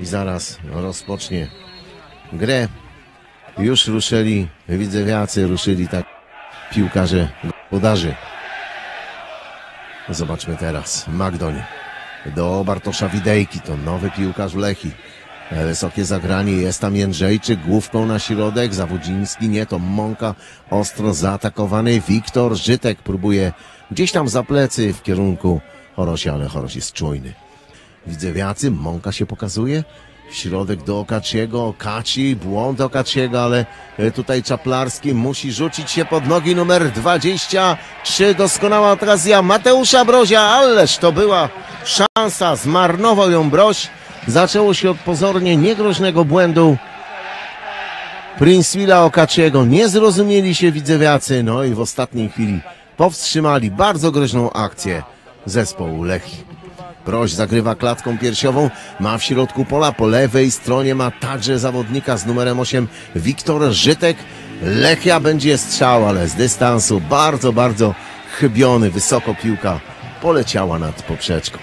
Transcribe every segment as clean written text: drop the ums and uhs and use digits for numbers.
i zaraz rozpocznie grę. Już ruszyli widzewiacy, ruszyli tak piłkarze gospodarzy. Zobaczmy teraz. Magdoń do Bartosza Widejki, to nowy piłkarz Lechii. Wysokie zagranie, jest tam Jędrzejczyk, główką na środek, Zawodziński, nie, to Mąka, ostro zaatakowany, Wiktor Żytek próbuje gdzieś tam za plecy w kierunku Chorosia, ale Choroś jest czujny. Widzewiacy, Mąka się pokazuje, w środek do Okaciego, Okaci, błąd Okaciego, ale tutaj Czaplarski musi rzucić się pod nogi, numer 23, doskonała okazja Mateusza Brozia, ależ to była szansa, zmarnował ją Broś. Zaczęło się od pozornie niegroźnego błędu Princeville'a Okaciego. Nie zrozumieli się widzewiacy, no i w ostatniej chwili powstrzymali bardzo groźną akcję zespołu Lechii. Broś zagrywa klatką piersiową, ma w środku pola, po lewej stronie ma także zawodnika z numerem 8 Wiktor Żytek. Lechia będzie strzał, ale z dystansu bardzo, bardzo chybiony, wysoko piłka poleciała nad poprzeczką.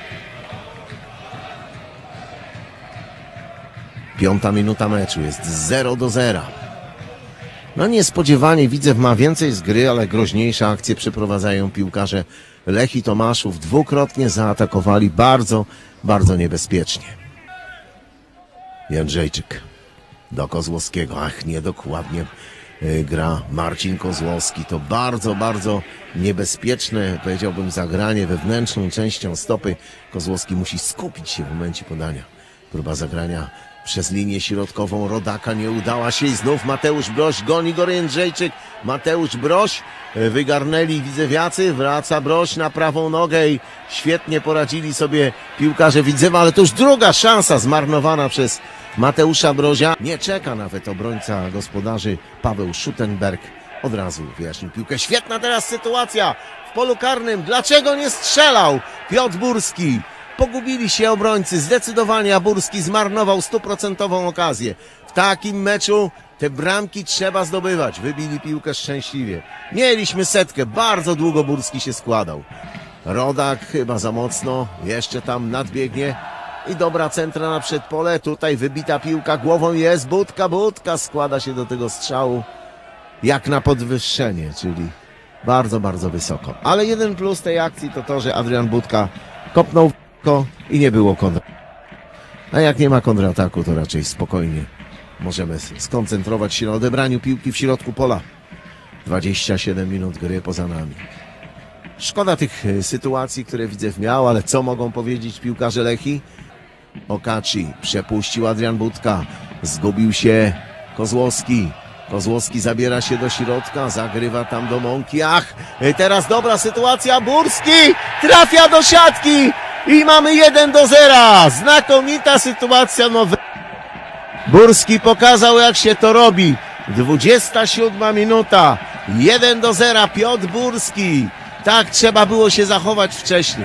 5. minuta meczu, jest 0-0. No niespodziewanie Widzew ma więcej z gry, ale groźniejsze akcje przeprowadzają piłkarze Lechii Tomaszów. Dwukrotnie zaatakowali bardzo, bardzo niebezpiecznie. Jędrzejczyk do Kozłowskiego. Ach, niedokładnie gra Marcin Kozłowski. To bardzo, bardzo niebezpieczne, powiedziałbym, zagranie wewnętrzną częścią stopy. Kozłowski musi skupić się w momencie podania. Próba zagrania przez linię środkową Rodaka nie udała się i znów Mateusz Broś, goni go Jędrzejczyk, Mateusz Broś, wygarnęli widzewiacy, wraca Broś na prawą nogę i świetnie poradzili sobie piłkarze Widzewa, ale to już druga szansa zmarnowana przez Mateusza Brozia. Nie czeka nawet obrońca gospodarzy Paweł Schutenberg, od razu wyjaśnił piłkę. Świetna teraz sytuacja w polu karnym, dlaczego nie strzelał Piotr Burski? Pogubili się obrońcy, zdecydowanie, a Burski zmarnował 100% okazję. W takim meczu te bramki trzeba zdobywać. Wybili piłkę szczęśliwie. Mieliśmy setkę, bardzo długo Burski się składał. Rodak chyba za mocno, jeszcze tam nadbiegnie i dobra centra na przedpole. Tutaj wybita piłka głową jest, Budka składa się do tego strzału jak na podwyższenie, czyli bardzo, bardzo wysoko. Ale jeden plus tej akcji to to, że Adrian Budka kopnął i nie było kontrataku. A jak nie ma kontrataku, to raczej spokojnie możemy skoncentrować się na odebraniu piłki w środku pola. 27 minut gry poza nami. Szkoda tych sytuacji, które Widzew miał, ale co mogą powiedzieć piłkarze Lechii? Okaci przepuścił Adrian Budka, zgubił się Kozłowski. Kozłowski zabiera się do środka, zagrywa tam do Mąki. Ach, teraz dobra sytuacja, Burski trafia do siatki i mamy 1-0. Znakomita sytuacja. Burski pokazał, jak się to robi. 27 minuta, 1-0, Piotr Burski. Tak trzeba było się zachować wcześniej.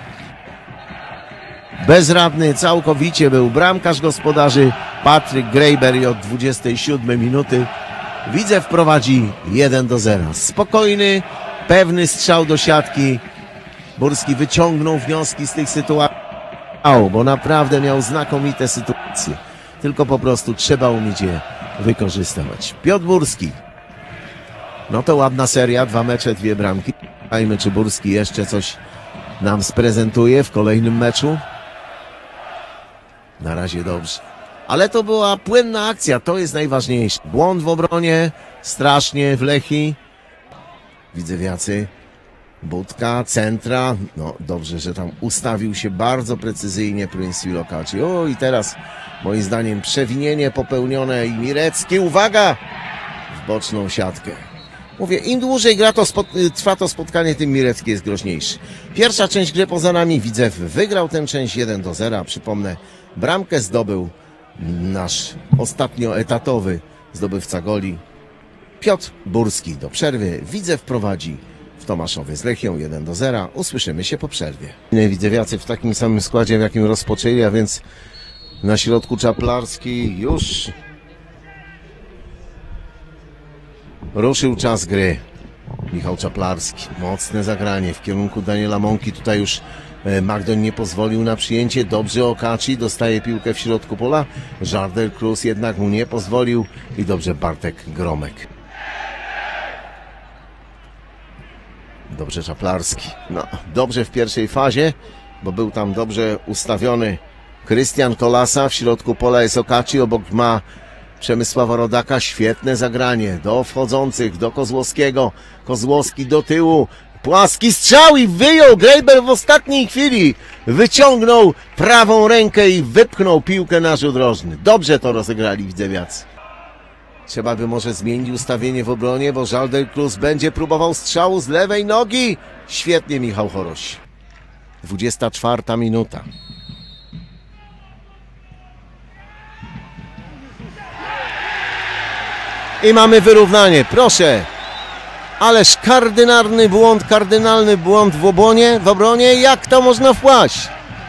Bezradny całkowicie był bramkarz gospodarzy Patryk Grejber i od 27 minuty Widzew prowadzi 1-0. Spokojny, pewny strzał do siatki. Burski wyciągnął wnioski z tych sytuacji, bo naprawdę miał znakomite sytuacje. Tylko po prostu trzeba umieć je wykorzystywać. Piotr Burski. No to ładna seria, 2 mecze, 2 bramki. Zobaczmy, czy Burski jeszcze coś nam sprezentuje w kolejnym meczu. Na razie dobrze. Ale to była płynna akcja, to jest najważniejsze. Błąd w obronie, strasznie w Lechii. Widzewiacy, Budka, centra. No dobrze, że tam ustawił się bardzo precyzyjnie Princeville Okaci. O i teraz moim zdaniem przewinienie popełnione i Mirecki. Uwaga! W boczną siatkę. Mówię, im dłużej gra trwa to spotkanie, tym Mirecki jest groźniejszy. Pierwsza część gry poza nami. Widzew wygrał tę część 1-0. Przypomnę, bramkę zdobył nasz ostatnio etatowy zdobywca goli Piotr Burski. Do przerwy Widzew prowadzi w Tomaszowie z Lechią 1-0. Usłyszymy się po przerwie. Widzewiacy w takim samym składzie, w jakim rozpoczęli, a więc na środku Czaplarski już ruszył czas gry. Michał Czaplarski, mocne zagranie w kierunku Daniela Mąki. Tutaj już Magdoń nie pozwolił na przyjęcie. Dobrze Okaci dostaje piłkę w środku pola. Żarder Cruz jednak mu nie pozwolił i dobrze Bartek Gromek. Dobrze Czaplarski. No, dobrze w pierwszej fazie, bo był tam dobrze ustawiony Krystian Kolasa. W środku pola jest Okaci, obok ma Przemysława Rodaka. Świetne zagranie do wchodzących, do Kozłowskiego. Kozłowski do tyłu. Płaski strzał i wyjął. Grejber w ostatniej chwili wyciągnął prawą rękę i wypchnął piłkę na rzut rożny. Dobrze to rozegrali widzewiacy. Trzeba by może zmienić ustawienie w obronie, bo Żalder Cruz będzie próbował strzału z lewej nogi. Świetnie Michał Horoś. 24 minuta. I mamy wyrównanie, proszę. Ależ kardynalny błąd w obronie. Jak to można wpaść?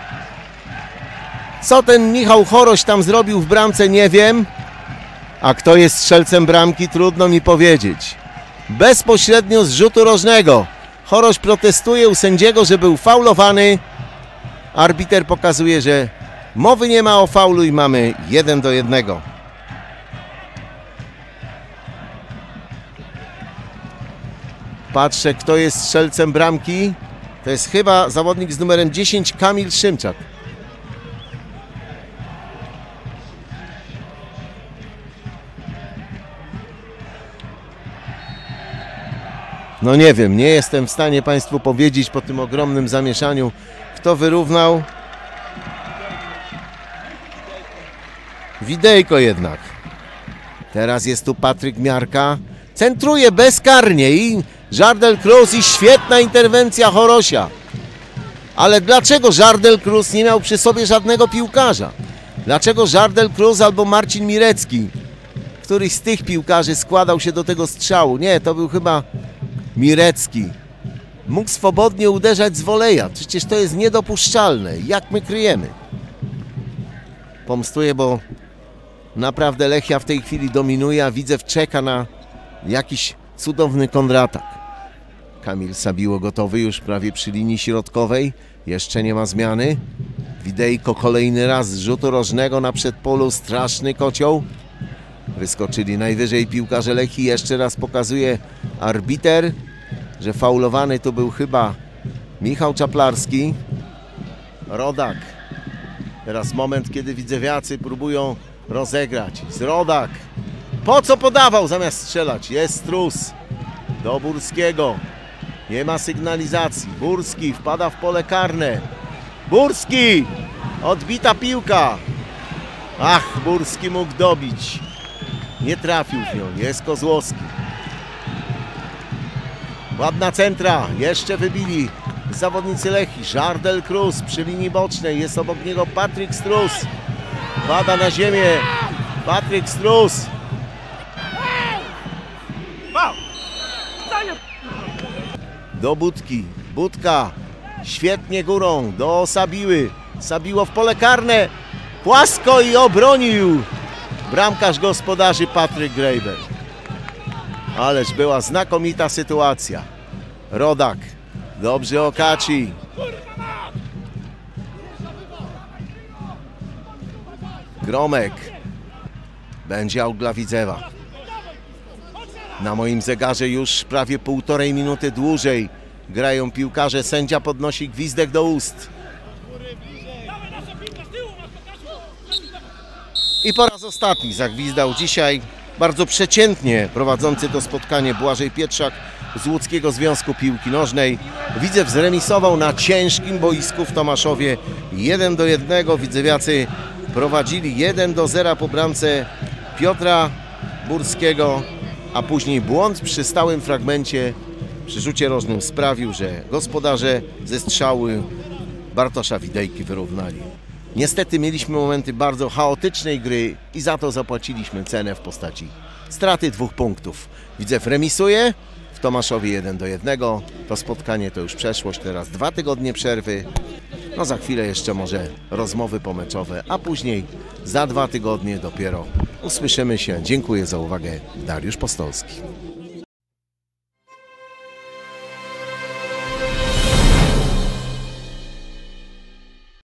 Co ten Michał Horoś tam zrobił w bramce, nie wiem. A kto jest strzelcem bramki, trudno mi powiedzieć. Bezpośrednio z rzutu rożnego. Horoś protestuje u sędziego, że był faulowany. Arbiter pokazuje, że mowy nie ma o faulu i mamy 1-1. Patrzę, kto jest strzelcem bramki. To jest chyba zawodnik z numerem 10, Kamil Szymczak. No nie wiem, nie jestem w stanie Państwu powiedzieć po tym ogromnym zamieszaniu, kto wyrównał. Widejko jednak. Teraz jest tu Patryk Miarka. Centruje bezkarnie i Żardel Cruz i świetna interwencja Horosia. Ale dlaczego Żardel Cruz nie miał przy sobie żadnego piłkarza? Dlaczego Żardel Cruz albo Marcin Mirecki? Któryś z tych piłkarzy składał się do tego strzału. Nie, to był chyba Mirecki. Mógł swobodnie uderzać z woleja. Przecież to jest niedopuszczalne. Jak my kryjemy? Pomstuję, bo naprawdę Lechia w tej chwili dominuje, a Widzew czeka na jakiś cudowny kontratak. Kamil Sabiło gotowy już prawie przy linii środkowej. Jeszcze nie ma zmiany. Widejko kolejny raz z rzutu rożnego na przedpolu. Straszny kocioł. Wyskoczyli najwyżej piłkarze Lechii. Jeszcze raz pokazuje arbiter, że faulowany to był chyba Michał Czaplarski. Rodak. Teraz moment, kiedy widzewiacy próbują rozegrać. Z Rodak. Po co podawał zamiast strzelać? Jest Strus. Do Burskiego. Nie ma sygnalizacji. Burski wpada w pole karne. Burski! Odbita piłka. Ach, Burski mógł dobić. Nie trafił w nią. Jest Kozłowski. Ładna centra. Jeszcze wybili zawodnicy Lechii. Żardel Cruz przy linii bocznej. Jest obok niego Patryk Strus. Pada na ziemię. Patryk Strus. Do Budki. Budka świetnie górą. Do Sabiły. Sabiło w pole karne. Płasko i obronił bramkarz gospodarzy Patryk Grejber. Ależ była znakomita sytuacja. Rodak. Dobrze Okaci. Gromek. Będzie aut dla Widzewa. Na moim zegarze już prawie 1,5 minuty dłużej grają piłkarze. Sędzia podnosi gwizdek do ust. I po raz ostatni zagwizdał dzisiaj bardzo przeciętnie prowadzący to spotkanie Błażej Pietrzak z Łódzkiego Związku Piłki Nożnej. Widzew zremisował na ciężkim boisku w Tomaszowie 1-1. Widzewiacy prowadzili 1-0 po bramce Piotra Burskiego, a później błąd przy stałym fragmencie przy rzucie rożnym sprawił, że gospodarze ze strzały Bartosza Widejki wyrównali. Niestety mieliśmy momenty bardzo chaotycznej gry i za to zapłaciliśmy cenę w postaci straty 2 punktów. Widzew remisuje w Tomaszowie 1-1. To spotkanie to już przeszłość, teraz 2 tygodnie przerwy. No za chwilę jeszcze może rozmowy pomeczowe, a później za 2 tygodnie dopiero usłyszymy się. Dziękuję za uwagę. Dariusz Postolski.